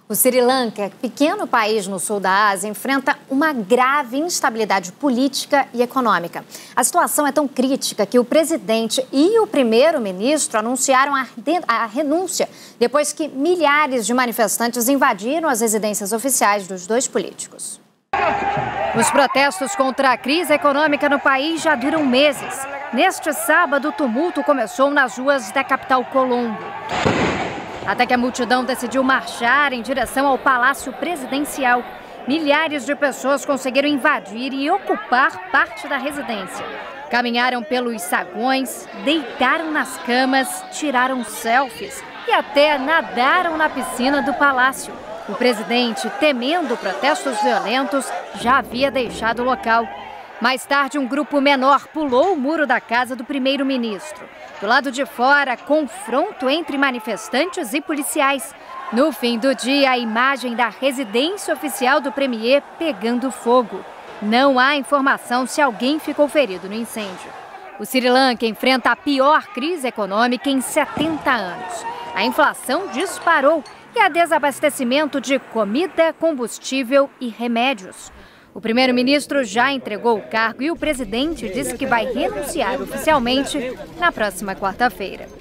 O Sri Lanka, pequeno país no sul da Ásia, enfrenta uma grave instabilidade política e econômica. A situação é tão crítica que o presidente e o primeiro-ministro anunciaram a renúncia depois que milhares de manifestantes invadiram as residências oficiais dos dois políticos. Os protestos contra a crise econômica no país já duram meses. Neste sábado, o tumulto começou nas ruas da capital Colombo. Até que a multidão decidiu marchar em direção ao Palácio Presidencial. Milhares de pessoas conseguiram invadir e ocupar parte da residência. Caminharam pelos saguões, deitaram nas camas, tiraram selfies e até nadaram na piscina do palácio. O presidente, temendo protestos violentos, já havia deixado o local. Mais tarde, um grupo menor pulou o muro da casa do primeiro-ministro. Do lado de fora, confronto entre manifestantes e policiais. No fim do dia, a imagem da residência oficial do premier pegando fogo. Não há informação se alguém ficou ferido no incêndio. O Sri Lanka enfrenta a pior crise econômica em 70 anos. A inflação disparou e há desabastecimento de comida, combustível e remédios. O primeiro-ministro já entregou o cargo e o presidente disse que vai renunciar oficialmente na próxima quarta-feira.